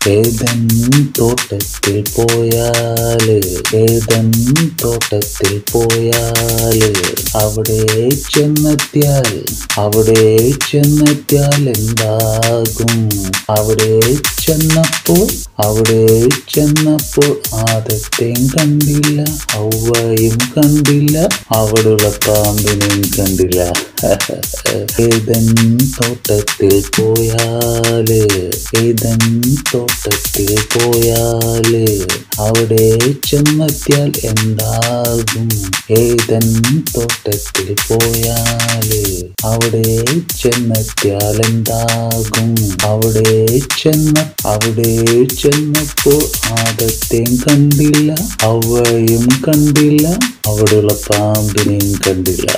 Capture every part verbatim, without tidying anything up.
ഏതൻ തോട്ടത്തിൽ പോയാല് ഏതൻ തോട്ടത്തിൽ പോയാല് അവിടെ ചെന്നെത്തിയാൽ അവിടെ ചെന്നെത്തിയാൽ എന്താകും? അവിടെ ചെന്നപ്പോൾ അവിടെ ചെന്നപ്പോൾ ആദത്തെയും കണ്ടില്ല, ഹൗവയും കണ്ടില്ല, അവിടുള്ള പാമ്പിനെയും കണ്ടില്ല. ഏതൻ തോട്ടത്തിൽ പോയാല് ഏതൻ തോട്ടത്തിൽ പോയാല് അവിടെ ചെന്നെത്തിയാൽ എന്താകും? ഏതൻ തോട്ടത്തിൽ പോയാല് അവിടെ ചെന്നെത്തിയാൽ എന്താകും? അവിടെ ചെന്ന അവിടെ ചെന്നപ്പോൾ ആദത്തെയും കണ്ടില്ല, ഹൗവയും കണ്ടില്ല, അവിടെയുള്ള പാമ്പിനെയും കണ്ടില്ല.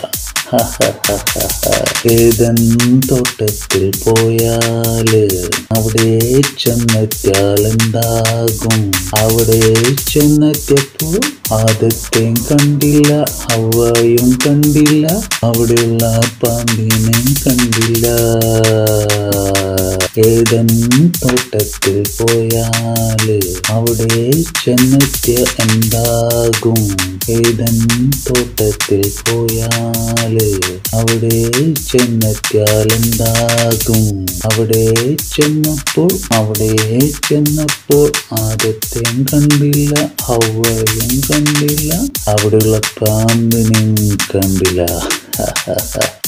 ഏതൻ തോട്ടത്തിൽ പോയാല് അവിടെ ചെന്നെത്തിയാൽ എന്താകും? അവിടെ ചെന്നെത്തിയപ്പോൾ ആദത്തെയും കണ്ടില്ല, ഹൗവയും കണ്ടില്ല, അവിടെയുള്ള പാമ്പിനെയും കണ്ടില്ല. ഏതൻ തോട്ടത്തിൽ പോയാല് അവിടെ ചെന്നെത്തിയ എന്താകും? ഏതൻ തോട്ടത്തിൽ പോയാല് അവിടെ ചെന്നെത്തിയാൽ എന്താകും? അവിടെ ചെന്നപ്പോൾ അവിടെ ചെന്നപ്പോൾ ആദത്തെയും കണ്ടില്ല, ഹൗവയും കണ്ടില്ല, അവിടെയുള്ള പാമ്പിനെയും കണ്ടില്ല.